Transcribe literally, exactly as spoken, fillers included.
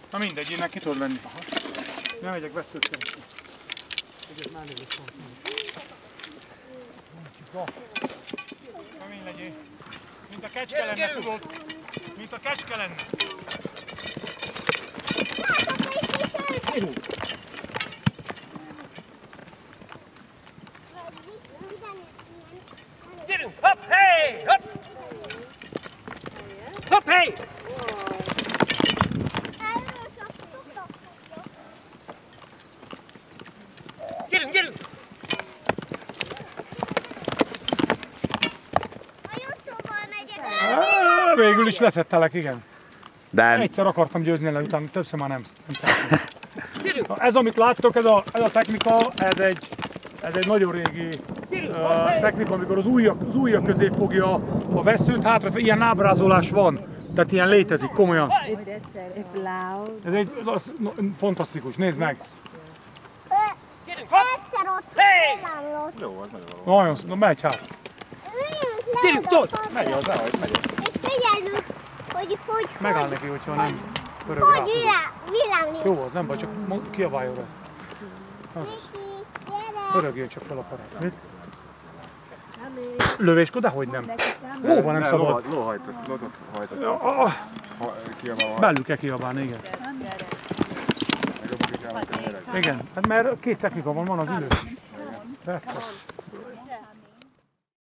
Na mindegy, innen ki tudod venni. Nem megyek veszőt keresni. Ez már nem is van. Kemény legyél. Mint a kecske lenne, tudod? Mint a kecske lenne. Gyerünk! Hopp, hey! Hopp! Hopp, hey! Gyerünk, gyerünk! Végül is leszettelek, igen. De... Egyszer akartam győzni ellen, utána többször már nem, nem szeretném. Ez, amit láttok, ez a, ez a technika, ez egy, ez egy nagyon régi uh, technika, amikor az ujjak, az ujjak közé fogja a veszőt, hátra, ilyen ábrázolás van, tehát ilyen létezik, komolyan. Ez egy az, no, fantasztikus, nézd meg! Gyerünk, hopp! Hey! Jó, az nagyon való. Nagyon, no, megy hát! Gyerünk, Tóth! Megy az, nehogy, megy. És figyelünk, hogy hogy... Megáll neki, hogyha nem pörög Hogy rá. villámlik. Jó, az nem baj, csak kiabáljon rá. Az. Pörögjön csak fel a farát. Mit? Lövéskor, dehogy nem. Lóban nem szabad. Lóhajtott, lótot hajtott. Ah, Kiabálva. belül kell kiabálni, igen. Igen, hát mert két technika van, van az ülős is. Persze.